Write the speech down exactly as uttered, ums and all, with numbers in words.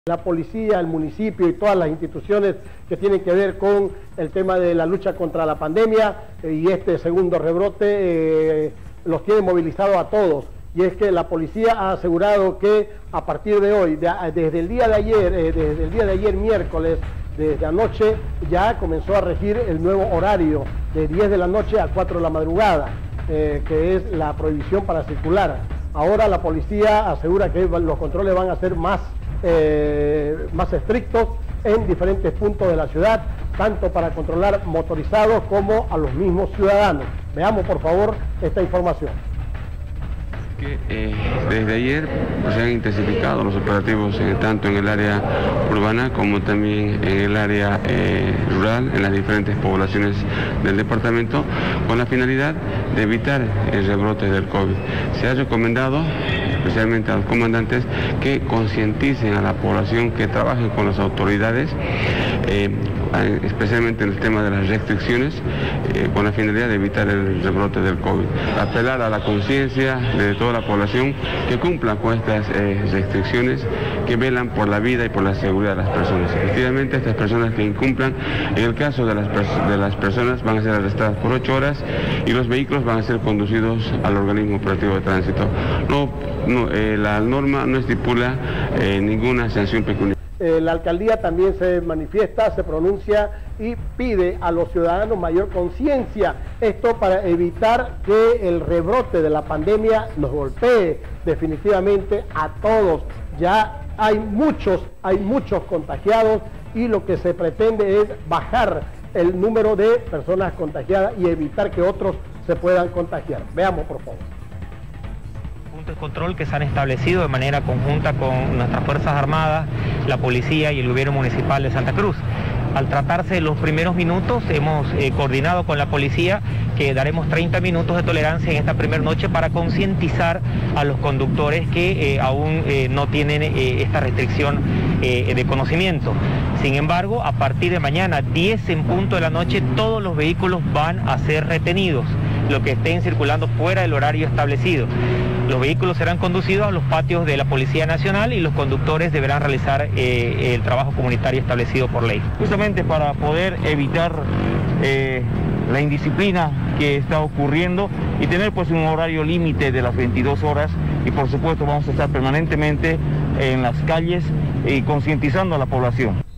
La policía, el municipio y todas las instituciones que tienen que ver con el tema de la lucha contra la pandemia eh, y este segundo rebrote eh, los tiene movilizados a todos. Y es que la policía ha asegurado que a partir de hoy, de, desde el día de ayer, eh, desde el día de ayer miércoles, desde anoche, ya comenzó a regir el nuevo horario de diez de la noche a cuatro de la madrugada, eh, que es la prohibición para circular. Ahora la policía asegura que los controles van a ser más Eh, más estrictos en diferentes puntos de la ciudad, tanto para controlar motorizados como a los mismos ciudadanos. Veamos por favor esta información. Que, eh, desde ayer pues, se han intensificado los operativos eh, tanto en el área urbana como también en el área eh, rural, en las diferentes poblaciones del departamento, con la finalidad de evitar el rebrote del COVID. Se ha recomendado especialmente a los comandantes que concienticen a la población, que trabajen con las autoridades, eh, especialmente en el tema de las restricciones, eh, con la finalidad de evitar el rebrote del COVID. Apelar a la conciencia de toda la población que cumplan con estas eh, restricciones, que velan por la vida y por la seguridad de las personas. Efectivamente, estas personas que incumplan, en el caso de las, de las personas, van a ser arrestadas por ocho horas y los vehículos van a ser conducidos al organismo operativo de tránsito. No, no, eh, la norma no estipula eh, ninguna sanción pecuniaria. Eh, la alcaldía también se manifiesta, se pronuncia y pide a los ciudadanos mayor conciencia, esto para evitar que el rebrote de la pandemia nos golpee definitivamente a todos. Ya hay muchos, hay muchos contagiados y lo que se pretende es bajar el número de personas contagiadas y evitar que otros se puedan contagiar. Veamos por favor. Puntos de control que se han establecido de manera conjunta con nuestras Fuerzas Armadas, la Policía y el Gobierno Municipal de Santa Cruz. Al tratarse de los primeros minutos, hemos eh, coordinado con la policía que daremos treinta minutos de tolerancia en esta primera noche para concientizar a los conductores que eh, aún eh, no tienen eh, esta restricción eh, de conocimiento. Sin embargo, a partir de mañana, diez en punto de la noche, todos los vehículos van a ser retenidos, los que estén circulando fuera del horario establecido. Los vehículos serán conducidos a los patios de la Policía Nacional y los conductores deberán realizar eh, el trabajo comunitario establecido por ley. Justamente para poder evitar eh, la indisciplina que está ocurriendo y tener pues un horario límite de las veintidós horas, y por supuesto vamos a estar permanentemente en las calles y concientizando a la población.